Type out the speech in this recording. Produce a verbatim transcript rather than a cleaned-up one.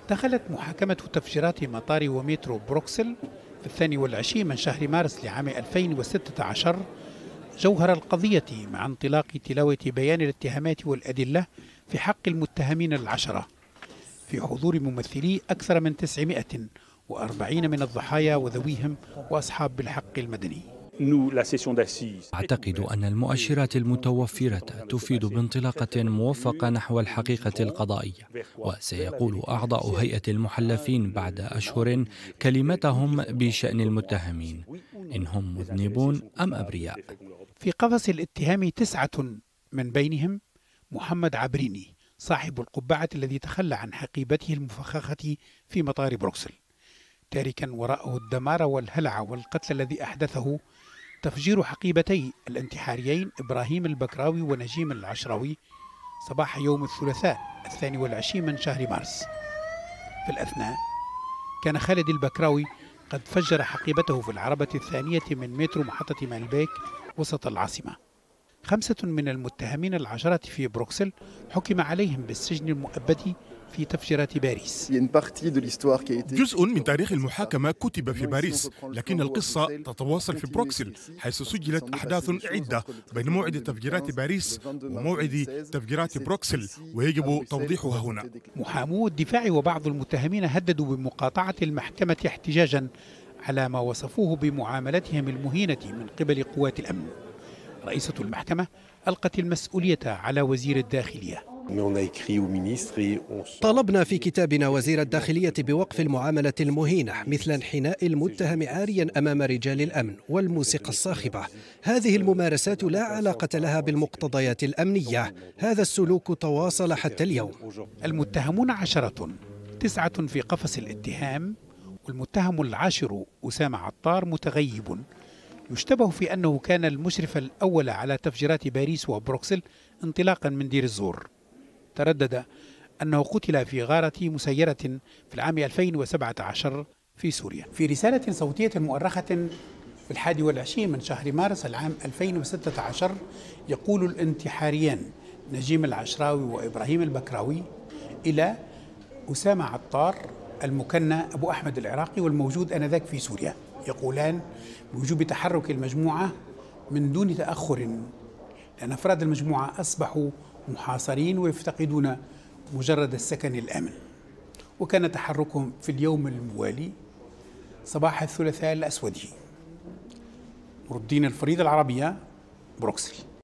دخلت محاكمة تفجيرات مطار ومترو بروكسل في الثاني والعشرين من شهر مارس لعام ألفين وستة عشر جوهر القضية، مع انطلاق تلاوة بيان الاتهامات والأدلة في حق المتهمين العشرة في حضور ممثلي أكثر من تسعمائة وأربعين من الضحايا وذويهم وأصحاب الحق المدني. أعتقد أن المؤشرات المتوفرة تفيد بانطلاقة موفقة نحو الحقيقة القضائية، وسيقول أعضاء هيئة المحلفين بعد أشهر كلمتهم بشأن المتهمين إن هم مذنبون أم أبرياء. في قفص الاتهام تسعة من بينهم محمد عبريني صاحب القبعة الذي تخلى عن حقيبته المفخخة في مطار بروكسل، تاركا وراءه الدمار والهلع والقتل الذي أحدثه تفجير حقيبتي الانتحاريين إبراهيم البكراوي ونجيم العشراوي صباح يوم الثلاثاء الثاني والعشرين من شهر مارس. في الأثناء كان خالد البكراوي قد فجر حقيبته في العربة الثانية من مترو محطة مالبيك وسط العاصمة. خمسة من المتهمين العشرة في بروكسل حكم عليهم بالسجن المؤبد في تفجيرات باريس. جزء من تاريخ المحاكمة كتب في باريس، لكن القصة تتواصل في بروكسل، حيث سجلت أحداث عدة بين موعد تفجيرات باريس وموعد تفجيرات بروكسل، ويجب توضيحها هنا. محامو الدفاع وبعض المتهمين هددوا بمقاطعة المحكمة احتجاجا على ما وصفوه بمعاملتهم المهينة من قبل قوات الأمن. رئيسة المحكمة ألقت المسؤولية على وزير الداخلية. طلبنا في كتابنا وزير الداخلية بوقف المعاملة المهينة مثل انحناء المتهم عاريا أمام رجال الأمن والموسيقى الصاخبة. هذه الممارسات لا علاقة لها بالمقتضيات الأمنية. هذا السلوك تواصل حتى اليوم. المتهمون عشرة، تسعة في قفص الاتهام، والمتهم العاشر أسامة عطار متغيب، يشتبه في أنه كان المشرف الأول على تفجيرات باريس وبروكسل انطلاقا من دير الزور. تردد أنه قتل في غارة مسيرة في العام ألفين وسبعة عشر في سوريا. في رسالة صوتية مؤرخة في الحادي والعشرين من شهر مارس العام ألفين وستة عشر يقول الانتحاريان نجيم العشراوي وإبراهيم البكراوي إلى أسامة عطار المكنى أبو أحمد العراقي والموجود آنذاك في سوريا، يقولان بوجوب تحرك المجموعة من دون تأخر، لأن أفراد المجموعة أصبحوا محاصرين ويفتقدون مجرد السكن الآمن. وكان تحركهم في اليوم الموالي صباح الثلاثاء الأسود. نور الدين الفريد، العربية، بروكسل.